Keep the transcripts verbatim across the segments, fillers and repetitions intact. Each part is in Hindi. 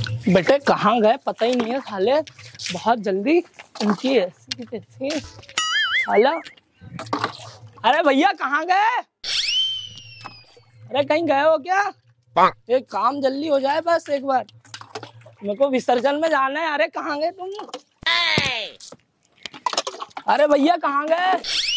बेटे कहाँ गए पता ही नहीं है साले, बहुत जल्दी उनकी ऐसी कैसी साला। अरे भैया कहाँ गए? अरे कहीं गए हो क्या? एक काम जल्दी हो जाए बस एक बार, मेरे को विसर्जन में जाना है। अरे कहाँ गए तुम? अरे भैया कहाँ गए?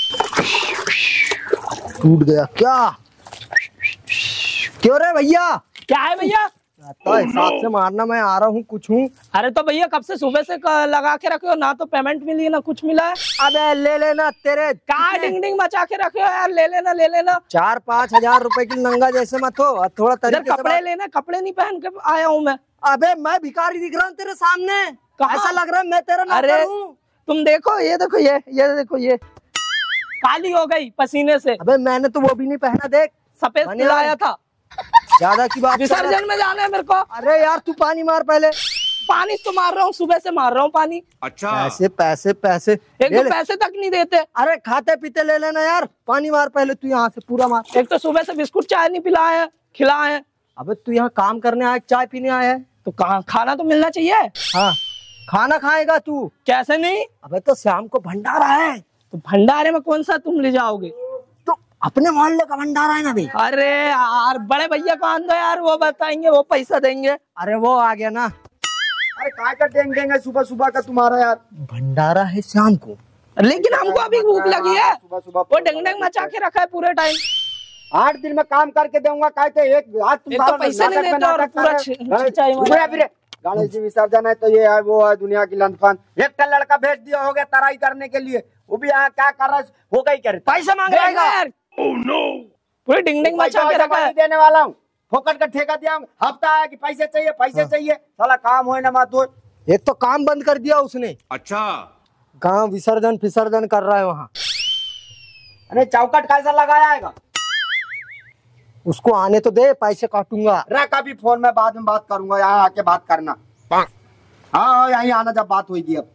टूट गया क्या? क्यों रे भैया? क्या है भैया? तो हिसाब से मारना, मैं आ रहा हूँ कुछ हूँ। अरे तो भैया कब से सुबह से लगा के रखे हो, ना तो पेमेंट मिली ना कुछ मिला है। अबे ले लेना, तेरे कहाँ डिंग डिंग मचा के रखे हो यार, ले लेना ले लेना। चार पाँच हजार रुपए की नंगा जैसे मत हो, थोड़ा तरीके से कपड़े लेना, कपड़े नहीं पहन के आया हूँ मैं। अबे मैं भिखारी दिख रहा हूँ तेरे सामने? ऐसा लग रहा है मैं तेरा नौकर हूँ। तुम देखो ये देखो ये ये देखो ये काली हो गई पसीने से। अबे मैंने तो वो भी नहीं पहना, देख सफेद लाया था। ज्यादा की बात। विसर्जन में जाना है मेरे को। अरे यार तू पानी मार पहले। पानी तो मार रहा हूँ, सुबह से मार रहा हूँ पानी। अच्छा पैसे पैसे पैसे एक तो पैसे तक नहीं देते। अरे खाते पीते ले लेना यार, पानी मार पहले तू यहाँ से पूरा मार। एक तो सुबह से बिस्कुट चाय नहीं पिलाए है, खिलाए है। अबे तू यहाँ काम करने आया, चाय पीने आया है? तो कहाँ खाना तो मिलना चाहिए। हाँ खाना खाएगा तू? कैसे नहीं? अबे तो शाम को भंडारा है। तो भंडारे में कौन सा तुम ले जाओगे? तो अपने मोहल्ले का भंडारा है ना भाई। अरे यार बड़े भैया को आन दो यार, वो बताएंगे, वो पैसा देंगे। अरे वो आ गया ना। अरे काय का टेंग देंगे सुबह सुबह का तुम्हारा यार? भंडारा है शाम को, लेकिन हमको अभी भूख लगी है। सुबह सुबह वो डंग डंग मचा के रखा है पूरे टाइम। आठ दिन में काम करके दूंगा, काय के एक आज तुम तो पैसे नहीं देते और पूरा गणेश जी विसर्जन है तो ये है वो है दुनिया की लंदफान। एक का लड़का भेज दिया हो गया तराई करने के लिए, वो भी यहाँ क्या कर रहा है, हो गई कर पैसा मांग रहा है। ओह नो, पूरे डिंग डिंग मचा के रखा है। देने वाला हूँ, फोकट का ठेका दिया हूँ। हफ्ता आया कि पैसे चाहिए पैसे चाहिए, साला काम हो ना मत हो। एक तो काम बंद कर दिया उसने। अच्छा गांव विसर्जन फिसर्जन कर रहा है वहाँ। अरे चौकट कैसा लगाया है? उसको आने तो दे, पैसे काटूंगा। रख अभी फोन में बाद में बात करूंगा, यहाँ आके बात करना। हाँ हाँ यहीं आना जब बात होगी। अब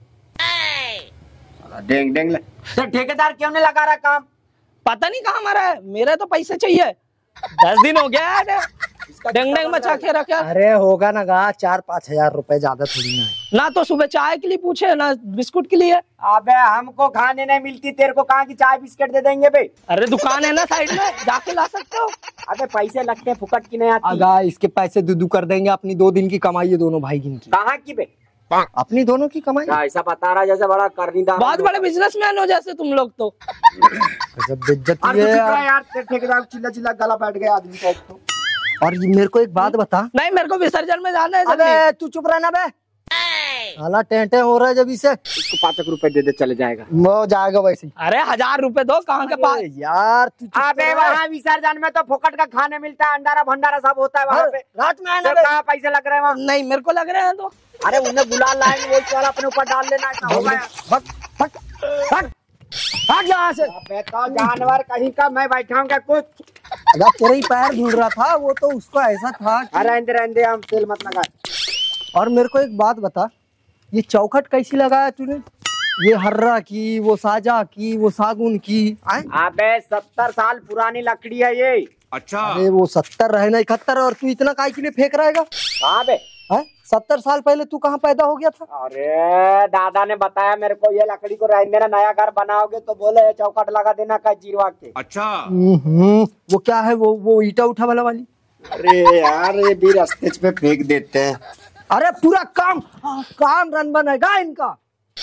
डेंग डेंग तो ठेकेदार क्यों नहीं लगा रहा काम? पता नहीं कहाँ मरा है, मेरे तो पैसे चाहिए। दस दिन हो गया है डेंग डेंग मचा के रखा। अरे होगा ना गा, चार पाँच हजार रुपए ज्यादा थोड़ी ना है। ना तो सुबह चाय के लिए पूछे ना बिस्कुट के लिए। अबे हमको खाने नहीं मिलती, तेरे को कहाँ की चाय बिस्किट दे देंगे भाई? अरे दुकान है ना साइड में, जाके ला सकते हो। अबे पैसे लगते हैं, फुकट की नहीं आती। अगा इसके पैसे दुदू कर देंगे, अपनी दो दिन की कमाई है दोनों भाई की। कहाँ की बे? अपनी दोनों की कमाई। ऐसा बता रहा जैसे बड़ा करनीदार, बहुत बड़े बिजनेसमैन हो जैसे तुम लोग तो। जब बेइज्जती है यार, यार ठेकेदार चिल्ला चिल्ला गला बैठ गया आदमी का। तो और ये मेरे को एक बात बता। नहीं मेरे को विसर्जन में जाना है। अबे तू चुप रहना बे, साला टेंटे हो रहा है जब इसे। इसको पाँच रुपए दे दे चले जाएगा। वो जाएगा वैसे ही। अरे हजार रुपए दो, कहाँ के पास यार तू। अबे वहाँ विसर्जन में तो फोकट का खाने मिलता है, अंडारा भंडारा सब होता है वहाँ पे। रात में आना। कहाँ पैसे लग रहे हैं वहाँ? नहीं मेरे को लग रहे हैं तो। अरे उन्हें बुला लाएंगे, वो वाला अपने ऊपर डाल लेना। ऐसा होगा फट फट फट फट यहाँ से। तो जानवर कहीं का, मैं बैठा हूँ क्या कुछ? अगर तेरे ही पैर धुल रहा था वो, तो उसको ऐसा था। अरे रहने रहने हम तेल मत लगा। और मेरे को एक बात बता, ये चौखट कैसी लगाया तूने? ये हर्रा की, वो साजा की, वो सागुन की। अबे सत्तर साल पुरानी लकड़ी है ये। अच्छा अरे वो सत्तर रहे ना इकहत्तर, और तू इतना काय के लिए फेंक रहेगा? कहाँ बे? सत्तर साल पहले तू कहाँ पैदा हो गया था? अरे दादा ने बताया मेरे को, ये लकड़ी को रहने देना, नया घर बनाओगे तो बोले चौखट लगा देना का जीरवा के। अच्छा वो क्या है वो वो ईटा उठा वाला वाली? अरे यार ये भी रास्ते पे फेंक देते हैं। अरे पूरा काम काम रन बनेगा इनका।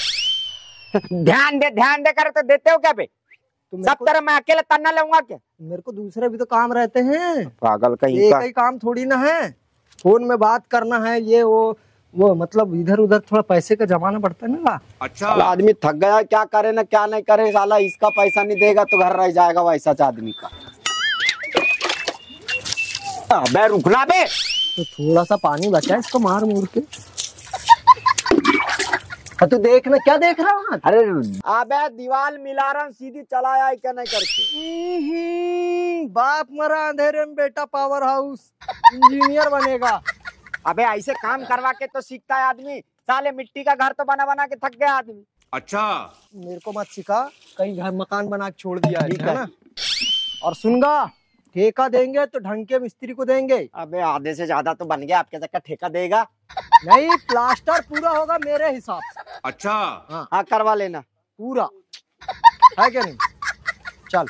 ध्यान दे ध्यान दे कर तो देते हो क्या बे? सब तरह मैं अकेले तन्ना लूंगा क्या? मेरे को दूसरे भी तो काम रहते हैं। पागल कहीं एक का। ही काम थोड़ी ना है, फोन में बात करना है, ये वो वो मतलब इधर उधर थोड़ा पैसे का जमाना पड़ता है ना। अच्छा आदमी थक गया, क्या करे ना क्या नहीं करे, साला इसका पैसा नहीं देगा तो घर रह जाएगा वैसा आदमी का। अबे रुकना बे, तो थोड़ा सा पानी बचा है, इसको मार मूर के। तू देख ना, क्या देख रहा है? अरे अबे दीवार मिला रहा सीधी चलाया क्या नहीं करके। बाप मरा अंधेरे में, बेटा पावर हाउस इंजीनियर बनेगा। अबे ऐसे काम करवा के तो सीखता है आदमी, साले मिट्टी का घर तो बना बना के थक गया आदमी। अच्छा मेरे को मत सिखा, कहीं घर मकान बना के छोड़ दिया है, है ना? और सुनगा, ठेका देंगे तो ढंग के मिस्त्री को देंगे। अबे आधे से ज्यादा तो बन गया, आपके तक का ठेका देगा। नहीं, प्लास्टर पूरा होगा मेरे हिसाब से। अच्छा। हाँ हाँ करवा लेना पूरा, है क्या नहीं? चल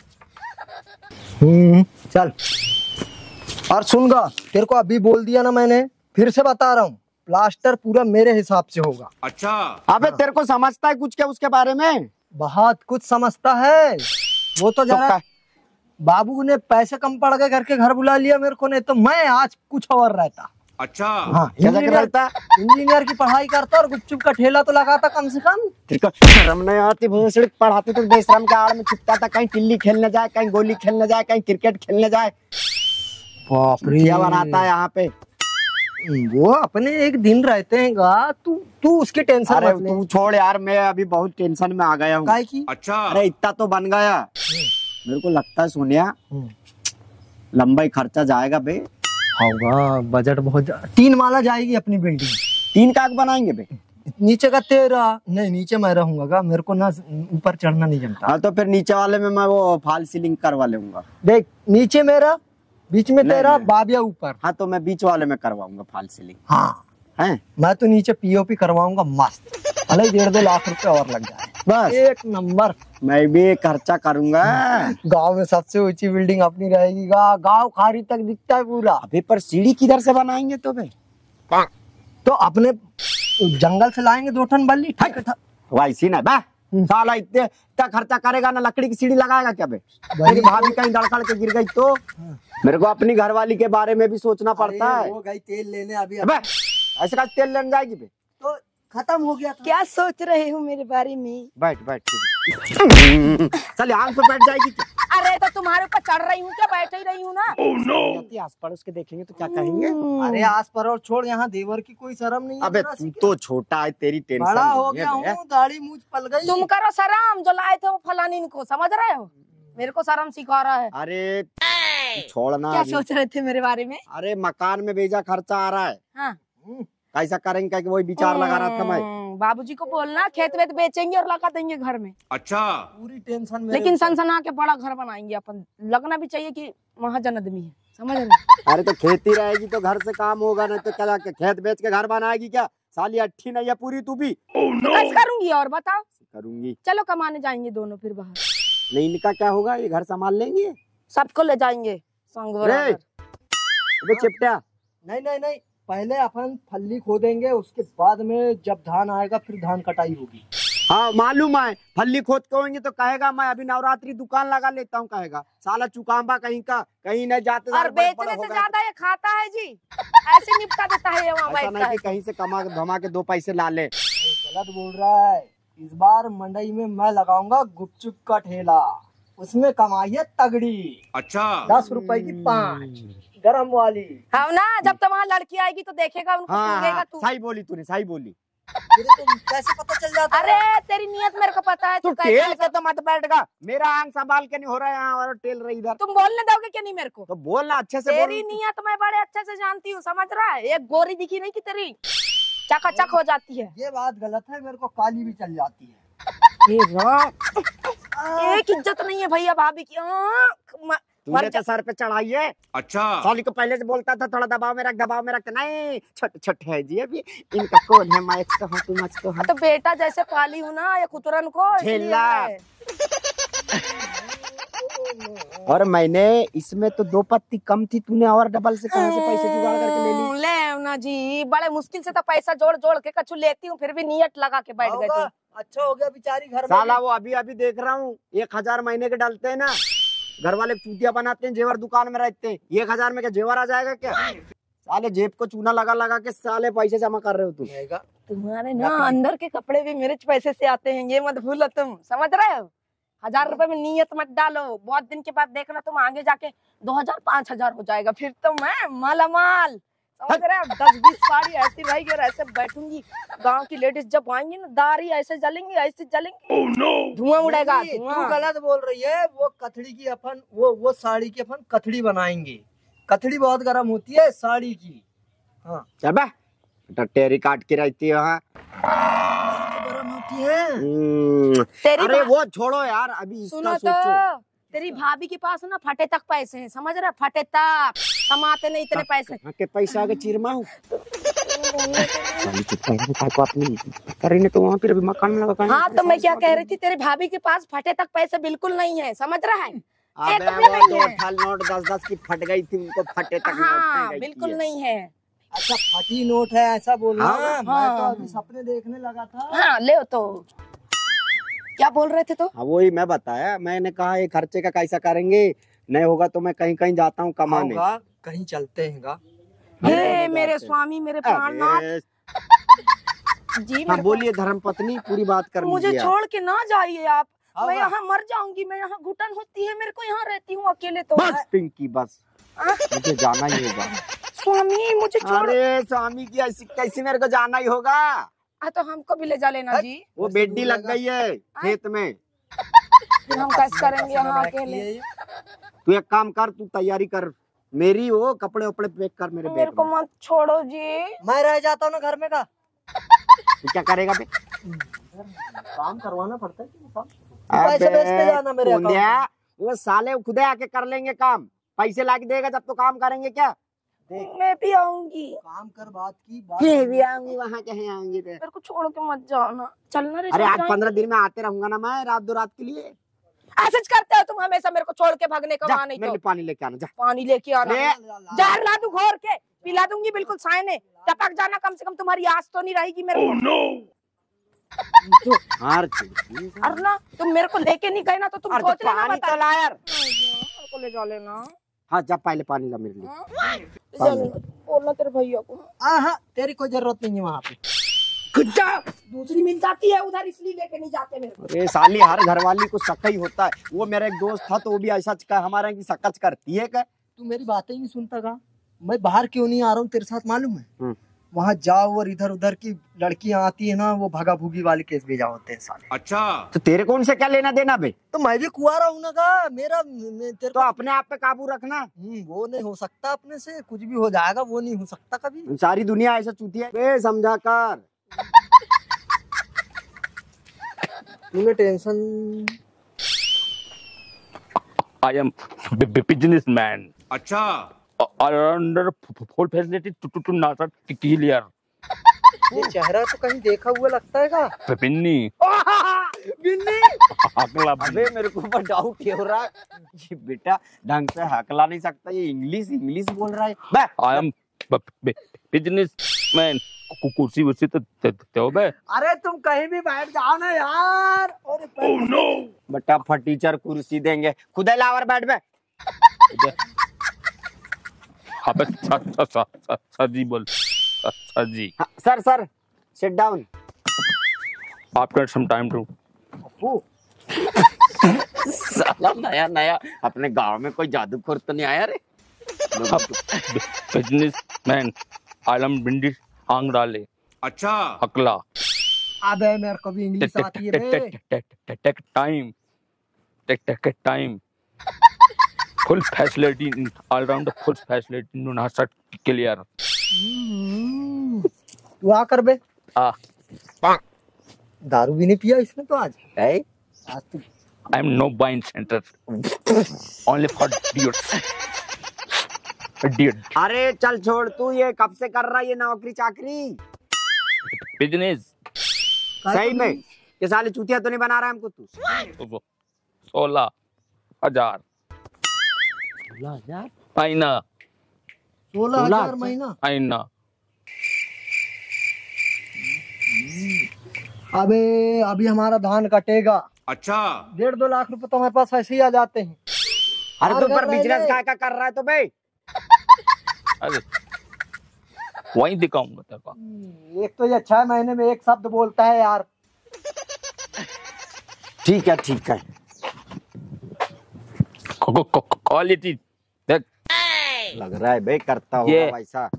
हम्म चल। और सुनगा, तेरे को अभी बोल दिया ना मैंने, फिर से बता रहा हूँ, प्लास्टर पूरा मेरे हिसाब से होगा। अच्छा। अबे तेरे को समझता है कुछ क्या उसके बारे में? बहुत कुछ समझता है वो तो। जरा का- बाबू ने पैसे कम पड़ गए करके घर बुला लिया मेरे को, नहीं तो मैं आज कुछ और रहता। अच्छा। हाँ, क्या क्या इंजीनियर रहता? इंजीनियर की पढ़ाई करता और गुपचुप का ठेला तो लगाता कम से कम। तेरे को शर्म नहीं आती? भोसड़ी पढ़ाते तो बेशरम के आड़ में छुपता था, कहीं टिल्ली खेलने जाए, कहीं गोली खेलने जाए, कहीं क्रिकेट खेलने जाए। बाप रे, क्या बनाता है यहाँ पे? वो अपने एक दिन रहते हैं गा, तू तू उसकी टेंशन अरे मत ले। तू छोड़ यार, मैं अभी बहुत टेंशन में आ गया हूँ। काहे की? अच्छा। अरे इतना तो बन गया, मेरे को लगता है सोनिया हम्म। लंबा ही खर्चा जाएगा बे। होगा बजट बहुत जा... तीन माला जाएगी अपनी बिल्डिंग। तीन काग बनाएंगे बे? नीचे का तेरा नहीं, नीचे मैं रहूंगा गा, मेरे को ना ऊपर चढ़ना नहीं जमता। हाँ तो फिर नीचे वाले में मैं वो फॉल सीलिंग करवा लूंगा। देख, नीचे मेरा, बीच में नहीं, तेरा, नहीं। बाबिया ऊपर। हाँ तो मैं बीच वाले में करवाऊंगा फॉल सीलिंग। हाँ, हैं? मैं तो नीचे पीओपी करवाऊंगा मस्त, भले डेढ़ दो लाख रुपए और लग जाए, बस एक नंबर। मैं भी खर्चा करूंगा। गांव में सबसे ऊंची बिल्डिंग अपनी रहेगी गा, गांव खाड़ी तक दिखता है पूरा। अभी पर सीढ़ी किधर से बनाएंगे तो बे? तो अपने जंगल से लाएंगे दो टन बल्ली, ठीक है। वैसी ना बा, साला इतने इतना खर्चा करेगा ना, लकड़ी की सीढ़ी लगाएगा क्या बे? मेरी भाभी कहीं धड़कड़ के गिर गई तो मेरे को अपनी घरवाली के बारे में भी सोचना पड़ता है। वो गई तेल लेने अभी, अबे ऐसे का तेल लेने जाएगी बे? तो खत्म हो गया था। क्या सोच रहे हो मेरे बारे में? बैठ बैठ तू भी। चल आंख पे बैठ जाएगी क्या? अरे तो तुम्हारे ऊपर चढ़ रही हूँ क्या? बैठ ही रही हूँ ना। कहती आस पड़ोस के देखेंगे तो क्या कहेंगे? अरे आस पर और छोड़, यहाँ देवर की कोई शर्म नहीं है। अबे जरा तू सी। तो छोटा है, तेरी टेंशन बड़ा हो नहीं गया है बे। हूँ, दाढ़ी मूछ पल गई। तुम करो शर्म, जो लाए थे वो फलानी को, समझ रहे हो? मेरे को शर्म सिखा रहा है। अरे तू छोड़ना क्या अभी। सोच रहे थे मेरे बारे में? अरे मकान में भेजा खर्चा आ रहा है, हाँ, कैसा करेंगे? क्या कि वही विचार लगा रहा था मैं। हम्म, बाबूजी को बोलना खेत वेत बेचेंगे और लगा देंगे घर में। अच्छा। पूरी टेंशन में। लेकिन सनसना के बड़ा घर बनाएंगे अपन। लगना भी चाहिए कि महाजन आदमी है, समझ रहे? अरे तो खेती रहेगी तो घर से काम होगा, नहीं तो क्या के खेत बेच के घर बनाएगी क्या? साली अट्ठी नहीं है पूरी तू भी। बस करूंगी और बताओ। करूंगी। चलो कमाने जाएंगे दोनों फिर बाहर। नहीं इनका क्या होगा, ये घर संभाल लेंगे। सबको ले जाएंगे संग रे, बराबर। अबे चिपटा, नहीं नहीं नहीं, पहले अपन फल्ली खोदेंगे, उसके बाद में जब धान आएगा फिर धान कटाई होगी। हाँ मालूम है, फल्ली खोद के होंगे तो कहेगा मैं अभी नवरात्रि दुकान लगा लेता हूँ, कहेगा साला चुकाम्बा कहीं का, कहीं न जाते और जाते बड़े बेचने बड़ा से होगा। ज्यादा ये खाता है जी, ऐसे निपटा देता है ये वहाँ ऐसा बैठता नहीं है। कि कहीं से कमा धमा के दो पैसे ला ले। गलत बोल रहा है। इस बार मंडई में मैं लगाऊंगा गुपचुप का ठेला, उसमें कमाई है तगड़ी। अच्छा। दस रुपए की पाँच गरम वाली। हाँ ना, जब तक वहाँ लड़की आएगी तो देखेगा उनको, हाँ, सूंघेगा हाँ तू। सही बोली तूने, सही बोली। तेरे को कैसे पता चल जाता है? अरे तेरी नियत मेरे को पता है। तू तू टेल कैसा- के तो मत बैठगा, मेरा आंख संभाल के नहीं हो रहा है यहाँ और टेल रही इधर। तुम बोलने दोगे क्या नहीं मेरे को? तो बोलना अच्छे से तेरी बोल। नियत मैं बड़े अच्छे से जानती हूँ, समझ रहा है? एक गोरी दिखी नहीं कि तेरी चकाचक हो जाती है। ये बात गलत है, मेरे को काली भी चल जाती है। एक इज्जत नहीं है भैया भाभी की। आँख म- तूने मर तो जा- सर पे चढ़ाई है। अच्छा। साली को पहले से बोलता था थोड़ा दबाव में रख, दबाव में रख। नहीं छोटे छोटे है जी अभी, इनका कौन है, मैं इसका हूँ, तुम इसको हो। तो बेटा जैसे पाली हूँ ना ये कुतरन को, इसलिए झेला। है। और मैंने इसमें तो दो पत्ती कम थी, तूने और डबल से कहां से पैसे जुगाड़ करके ले ली? ले ना जी, बड़े मुश्किल से तो पैसा जोड़ जोड़ के कछु लेती हूँ, फिर भी नियत लगा के बैठ गए होगा, तुम। अच्छा हो गया बेचारी घर में। साला वो अभी अभी देख रहा हूँ, एक हजार महीने के डालते हैं ना, घर वाले चूतिया बनाते हैं, जेवर दुकान में रहते हैं, एक हजार में क्या जेवर आ जाएगा क्या? साले जेब को चूना लगा लगा के साले पैसे जमा कर रहे हो तुम। तुम्हारे ना अंदर के कपड़े भी मेरे पैसे से आते हैं, ये मत भूलो तुम, समझ रहे हो? हजार रुपए में नियत मत डालो, बहुत दिन के बाद देखना तुम आगे जाके दो हजार पाँच हजार हो जाएगा, फिर तो मैं माला माल, समझ रहे हो? दस बीस साड़ी ऐसी रहेगी और ऐसे बैठूंगी, गांव की लेडीज जब आएंगी ना, दाढ़ी ऐसे जलेंगी, ऐसे जलेंगी, धुआं उड़ेगा, नहीं, तू धुआं। गलत बोल रही है। वो कथड़ी की अपन वो वो साड़ी की अपन कथड़ी बनाएंगे। कथड़ी बहुत गर्म होती है साड़ी की। हाँ, चल बे, टेरी काट के रहती है वहाँ। गर्म होती है। हम्म, तेरी अरे बा- वो छोड़ो यार, अभी सुनो इसका तो, सोचो। तेरी भाभी के पास ना फटे तक पैसे हैं, समझ रहे? फटे तक कमाते नहीं इतने पैसे। हाँ, के पैसा आगे चिरमा हूँ। साली चुप कर, काय को अपनी करे ने तो वहां फिर अभी मकान में लगा। हाँ तो मैं क्या कह रही थी, तेरी भाभी के पास फटे तक पैसे बिल्कुल नहीं है, समझ रहा है? एक अबे रुपया वो नहीं दो है। ठाल नोट दस दस की फट गई थी, उनको फटे तक नोट हाँ गई बिल्कुल थी। नहीं है। अच्छा फटी नोट है ऐसा बोलना। हाँ, मैं हाँ। तो अभी सपने देखने लगा था। हाँ ले तो क्या बोल रहे थे तो? हाँ वही मैं बताया, मैंने कहा ये खर्चे का कैसा करेंगे, नहीं होगा तो मैं कहीं कहीं जाता हूँ कमाने। होगा, कहीं चलते हैं गा। हे मेरे स्वामी मेरे प्राणनाथ अरे, जी, हाँ मेरे बोलिए धर्म पत्नी, पूरी बात कर मुझे लीजिए आप। छोड़ के ना जाइए आप। हाँ, मैं हाँ। यहाँ मर जाऊंगी, मैं यहाँ घुटन होती है मेरे को, यहाँ रहती हूँ अकेले तो। बस पिंकी बस, मुझे जाना ही होगा। स्वामी मुझे छोड़। अरे स्वामी की ऐसी कैसे, मेरे को जाना ही होगा। हाँ तो हमको भी ले जा लेना जी। वो बेटी लग गई है खेत में। फिर हम कैसे करेंगे यहाँ अकेले? तू एक काम कर, तू तैयारी कर मेरी, वो कपड़े वपड़े पैक कर मेरे मेरे बैग को में। मत छोड़ो जी। मैं रह जाता हूँ ना घर में का। तू क्या करेगा बे? काम करवाना पड़ता है कि काम? अबे, पैसे भेजते जाना मेरे अकाउंट बूंदिया, में। वो साले खुदे आके कर लेंगे काम, पैसे ला के देगा जब तो काम करेंगे क्या? मैं भी आऊंगी। काम कर बात की बात। मैं भी आऊंगी, वहाँ कहीं आऊंगी तो। मेरे को छोड़ के मत जाना, चलना रे। अरे चल आज जाएंगे। पंद्रह दिन में आते रहूंगा ना मैं, रात दो रात के लिए। ऐसे करते हो तुम हमेशा, मेरे को छोड़ के भागने का जा वहाँ नहीं मेरे तो। लिए पानी लेके आना, जा। पानी लेके आना। ले। जार ला दूं घोर के, पिला दूंगी बिल्कुल सायने, टपक जाना, कम से कम तुम्हारी आस तो नहीं रहेगी मेरे को। हार चीज़। और ना तुम मेरे को लेके नहीं गए ना तो तुम अरे तो सोच लेना। पानी बता तो ला यार। मेरे को ले जा लेना। हाँ जा पहले पानी ला मेरे लिए। हाँ? ले जा लेना, बोलना तेरे भैया को। हाँ तेरी कोई जरूरत नहीं है वहाँ पे। कुत्ता दूसरी मिल जाती है उधर, इसलिए लेके नहीं जाते मेरे को। अरे साली हर घरवाली को शक ही होता है। वो मेरा एक दोस्त था तो वो भी ऐसा का हमारे की शकच करती है क्या? तू मेरी बातें ही नहीं सुनता का। मैं बाहर क्यों नहीं आ रहा हूँ तेरे साथ मालूम है? हम्म। वहाँ जाओ और इधर उधर की लड़कियां आती है ना, वो भगा भूगी वाले केस भेजा होते हैं साले। अच्छा तो तेरे को उनसे क्या लेना देना बे? तो मैं भी कुआरा हूँ ना का। मेरा मे- तेरे तो को अपने आप पे काबू रखना। हम्म, वो नहीं हो सकता अपने से, कुछ भी हो जाएगा, वो नहीं हो सकता कभी। सारी दुनिया ऐसा चूती है बे, समझा कर। तूने tension. I am b- b- businessman. अच्छा Are under full facility to to to not clear. ये चेहरा तो कहीं देखा हुआ लगता है का। पिन्नी बिन्नी। अगला अबे मेरे को ऊपर डाउट ये हो रहा है, ये बेटा ढंग से हकला नहीं सकता, ये इंग्लिश इंग्लिश बोल रहा है बे। I am businessman. कुर्सी वुर्सी तो तो बे। अरे तुम कहीं भी बैठ जाओ ना यार। और oh, no. बेटा फटीचर कुर्सी देंगे, खुद लावर बैठ बे। अबे सा सा सा सा सा जी बोल सा सा जी। हाँ, sir sir sit down. After some time to साला नया नया अपने गांव में कोई जादूगर तो नहीं आया रे? businessman. I am बिंदी आंग डाले। अच्छा अगला अबे मेरे को भी इंग्लिश आती है बे। Take time take take time full facility all round full facility no not clear. तू आ कर बे। आ दारू भी नहीं पिया इसने तो आज। है? आज तो I am no buying centre only for dears dear अरे चल छोड़, तू ये कब से कर रहा है ये नौकरी चाकरी? बिजनेस सही में ये साले चूतिया तो नहीं बना रहा है हमको तू? सोलह हजार सोलह हजार महीना सोलह सोलह हजार हजार? महीना। महीना। अबे अभी हमारा धान कटेगा। अच्छा डेढ़ दो लाख रुपए तो हमारे पास ऐसे ही आ जाते हैं। अरे और तू पर कर रहे बिजनेस हैं। क्या क्या कर रहा है तो भाई? अरे वही दिखाऊंगा तेरे को। हम्म, एक तो ये छह महीने में एक शब्द बोलता है यार। ठीक है ठीक है। क्वालिटी देख लग रहा है भाई करता होगा ये। वैसा।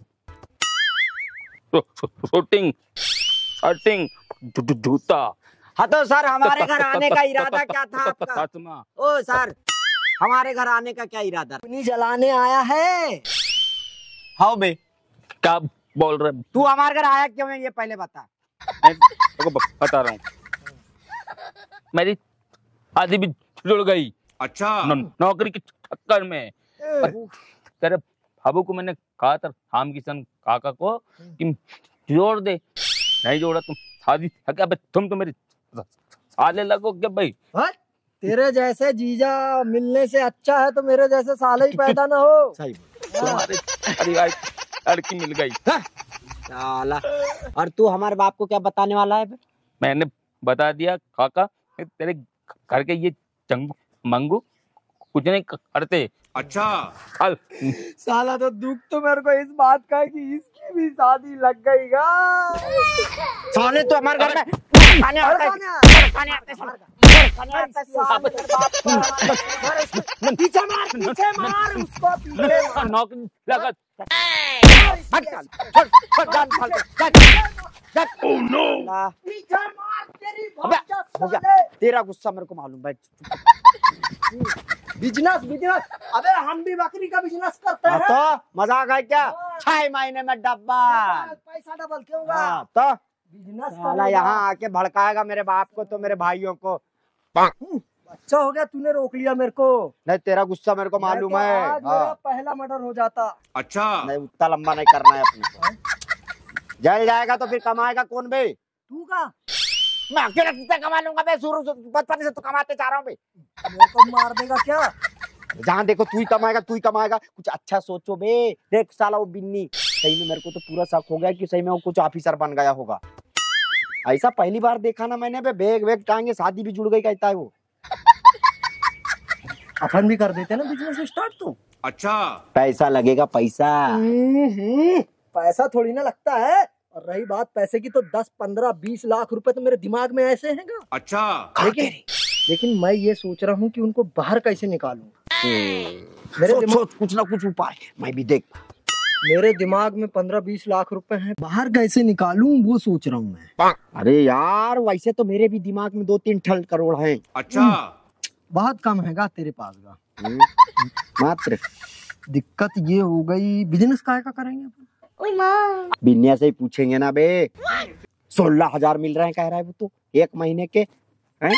शूटिंग शर्टिंग जूता हाँ तो सर हमारे घर आने का इरादा क्या था आपका? फातिमा ओ सर हमारे घर आने का क्या इरादा? अपनी जलाने आया है। हाँ बे, क्या बोल रहे तू हमारे घर आया क्यों है ये पहले बता। मैं तेरे को बता रहा हूँ। मेरी आदि भी जुड़ गई। अच्छा नौ, नौकरी के चक्कर में। पर तेरे बाबू को मैंने कहा था राम किशन काका को कि जोड़ दे। नहीं जोड़ा तुम शादी क्या भाई? तुम तो मेरे साले लगो क्या भाई? हाँ? तेरे जैसे जीजा मिलने से अच्छा है तो मेरे जैसे साले ही पैदा ना हो। सही तुम्हारे अरे यार लड़की मिल गई। साला। और तू हमारे बाप को क्या बताने वाला है बे? मैंने बता दिया काका, तेरे घर के ये चंगू मंगू कुछ नहीं करते। अच्छा चल साला तो दुख तो मेरे को इस बात का है कि इसकी भी शादी लग गई गा। साले तो हमारे घर में खाने आता है। खाने आता है साला। खाने आता है साला। पीछे मार, पीछे मार उसको, पीछे मार। नौकरी लगा हट साला। छोड़ छोड़ जान फाल के। जा। Oh no. पीछे मार तेरी अबे भौजाई हो गया। साले। तेरा गुस्सा मेरे को मालूम भाई। बिजनेस बिजनेस, अबे हम भी बकरी का बिजनेस करते हैं। तो मजाक है क्या? छह महीने में डब्बा। पैसा डबल क्यों होगा? हाँ, तो बिजनेस साला यहाँ आके भड़काएगा मेरे बाप को तो मेरे भाइयों को। अच्छा हो गया तूने रोक लिया मेरे को। नहीं तेरा गुस्सा मेरे को मालूम नहीं तो है। आज मेरा हाँ। पहला मर्डर हो जाता। अच्छा नहीं उतना लंबा नहीं करना है अपने को। जल जाएगा तो फिर कमाएगा कौन बे? तू का मैं अकेले कितना कमा लूंगा बे? शुरू से बचपन से तो कमाते जा रहा हूँ बे। मेरे को मार देगा क्या? जहाँ देखो तू ही कमाएगा तू ही कमाएगा। कुछ अच्छा सोचो बे। देख साला वो बिन्नी सही में मेरे को तो पूरा शक हो गया कि सही में वो कुछ ऑफिसर बन गया होगा। ऐसा पहली बार देखा ना मैंने बे। बैग वैग टांगे शादी भी जुड़ गई कहता है वो। अपन भी कर देते ना बिजनेस स्टार्ट तो। अच्छा पैसा लगेगा पैसा। हम्म, पैसा थोड़ी ना लगता है। और रही बात पैसे की तो दस पंद्रह बीस लाख रुपए तो मेरे दिमाग में ऐसे हैं गा। अच्छा लेकिन लेकिन मैं ये सोच रहा हूँ कि उनको बाहर कैसे निकालूं। मेरे सोच दिमाग सोच कुछ ना कुछ उपाय। मैं भी देख मेरे दिमाग में पंद्रह बीस लाख रुपए हैं, बाहर कैसे निकालूं वो सोच रहा हूँ मैं। अरे यार वैसे तो मेरे भी दिमाग में दो तीन ठल करोड़ हैं। अच्छा बहुत कम हैगा तेरे पास का। मात्र दिक्कत ये हो गई बिजनेस काय का करेंगे अपन? बिन्या से ही पूछेंगे ना बे। सोलह हजार मिल रहे हैं कह रहा है वो तो एक महीने के हैं?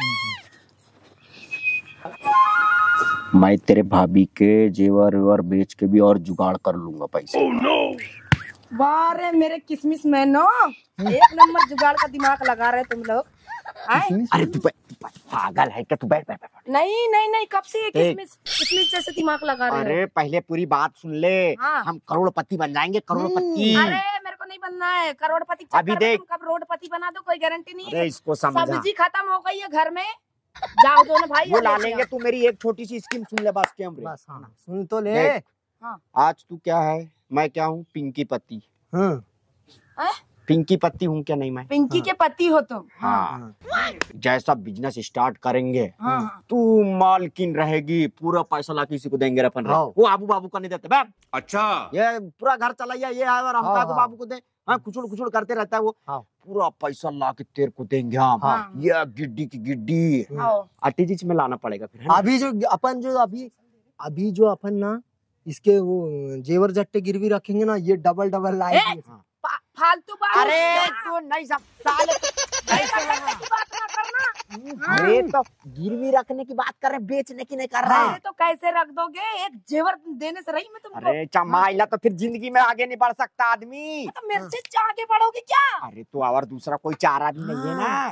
मैं तेरे भाभी के जेवर वेवर बेच के भी और जुगाड़ कर लूंगा पैसे। oh, no. वाह रे मेरे किसमिस मैनो, एक नंबर जुगाड़ का दिमाग लगा रहे तुम लोग। आए? अरे तू बै- तू बै- पागल है क्या? तू बैठ बैठ बैठ। नहीं नहीं नहीं, कब से ये देख। किसमिस किसमिस जैसे दिमाग लगा रहे हो? अरे पहले पूरी बात सुन ले। हाँ। हम करोड़पति बन जाएंगे करोड़पति। अरे मेरे को नहीं बनना है करोड़पति। चक्कर अभी में देख। तुम कब रोडपति बना दो कोई गारंटी नहीं अरे है। इसको समझा। सब्जी खत्म हो गई है घर में, जाओ दोनों भाई। वो और ला लेके लेंगे। आओ। तू मेरी एक छोटी सी स्कीम सुन ले बस के हमरे। बस हाँ, सुन तो ले। देख। हाँ। आज तू क्या है मैं क्या हूँ? पिंकी पति। हाँ, हैं? पिंकी पति हूँ क्या नहीं मैं? पिंकी के पति हो तुम। हाँ। जैसा बिजनेस स्टार्ट करेंगे हाँ हाँ। तू मालकिन रहेगी। पूरा पैसा ला किसी को देंगे अपन। हाँ। वो आबू बाबू का नहीं देते बैठ। अच्छा ये पूरा घर चलाइया ये है और हम हाँ, आबू हाँ। बाबू को दे। हाँ कुचुड़ कुचुड़ करते रहता है वो। हाँ। पूरा पैसा ला के तेरे को देंगे हम। हाँ। ये गिड्डी की गिड्डी आओ। आरटीजीएस में लाना पड़ेगा फिर है ना? अभी जो अपन जो अभी अभी जो अपन ना इसके वो जेवर जट्टे गिरवी रखेंगे ना, ये डबल डबल लाएंगे। फा- फालतू बात। अरे तू नहीं सब साले ऐसा करने की बात ना करना। अरे तो गिरवी रखने की बात कर रहे बेचने की नहीं कर रहा अरे तो कैसे रख दोगे? एक जेवर देने से रही मैं तुमको। अरे चमाइला तो फिर जिंदगी में आगे नहीं बढ़ सकता आदमी। तो मेरे से आगे बढ़ोगे क्या? अरे तो और दूसरा कोई चारा भी नहीं है ना।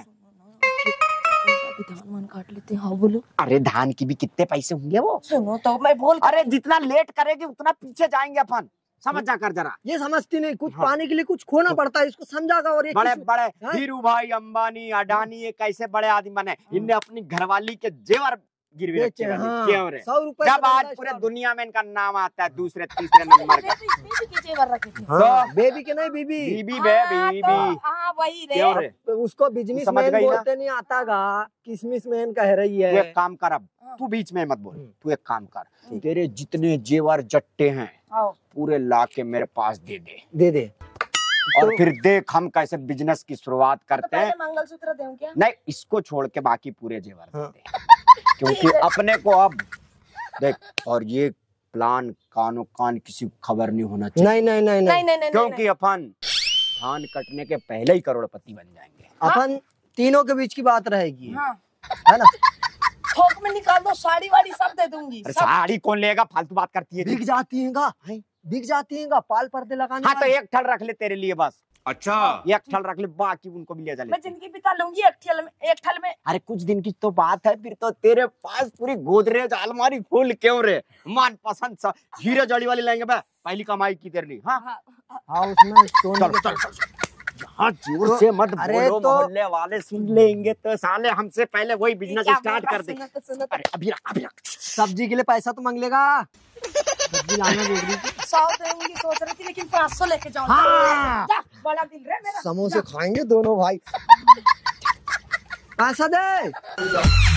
धान मान काट लेते हैं। हाँ बोलो। अरे धान की भी कितने पैसे होंगे वो? सुनो तो मैं बोल। अरे जितना लेट करेगी उतना पीछे जाएंगे अपन। समझ जा कर जरा। ये समझती नहीं, कुछ हाँ। पाने के लिए कुछ खोना पड़ता है, इसको समझागा। और ये बड़े किस- बड़े हाँ? धीरू भाई अंबानी अडानी ये कैसे बड़े आदमी बने? इनने अपनी घरवाली के जेवर गिरवी बेचे, रखे रहते। हाँ, क्यों रे? सौ रुपए जब से आज धंधा पूरे स्टार्ट। दुनिया में इनका नाम आता है दूसरे तीसरे नंबर का। बेबी बेबी के जेवर रखे थे। हाँ, बेबी के नहीं बीबी। बीबी बे हाँ, बीबी। तो- हाँ वही रे। क्यों रे? तो उसको बिजनेस समझ मैन गई ना? बोलते नहीं आता गा, किसमिस मैन कह रही तू है। एक काम कर अब हाँ। तू बीच में मत बोल। हम्म। तू एक काम कर तेरे जितने जेवर जट्टे हैं आओ। पूरे ला के मेरे पास दे दे। दे दे। और तो- फिर देख हम कैसे बिजनेस की शुरुआत तो करते हैं। पहले मंगलसूत्र दूं क्या? नहीं इसको छोड़ के बाकी पूरे जेवर दे हाँ। दे। क्योंकि अपने को अब देख और ये प्लान कानो कान किसी को खबर नहीं होना चाहिए। नहीं नहीं नहीं नहीं नहीं नहीं नहीं क्योंकि अपन धान कटने के पहले ही करोड़पति बन जाएंगे। अपन तीनों के बीच की बात रहेगी, हाँ। है ना? थोक में निकाल दो, साड़ी वाड़ी सब दे दूंगी। अरे सब। साड़ी कौन लेगा? फालतू बात करती है तू। बिक जाती है गा, बिक जाती है गा, पाल पर्दे लगाने हाँ तो वाली। एक ठल रख ले तेरे लिए बस। अच्छा एक ठल रख ले, बाकी उनको भी ले जा ले। मैं जिंदगी बिता लूंगी एक ठल में, एक ठल में। अरे कुछ दिन की तो बात है, फिर तो तेरे पास पूरी गोदरेज अलमारी फुल क्यों रे, मन पसंद सा हीरे जड़ी वाली लेंगे बे, पहली कमाई की तेरे लिए। हाँ हाँ, हाँ उसमें सोने चल के चल चल यहाँ जोर से मत अरे बोलो, तो- मोहल्ले वाले सुन लेंगे तो साले हमसे पहले वही बिजनेस क्या स्टार्ट मेरी कर बात दे। सुनो तो सुनो तो। अरे अभी रख अभी रख। सब्जी के लिए पैसा तो मांग लेगा, सब्जी लाना जरूरी। सौ दूंगी सोच रही थी, लेकिन पाँच सौ लेके जाऊँ। हाँ। जा, बड़ा दिल रे मेरा। समोसे खाएंगे दोनों भाई। पैसा दे।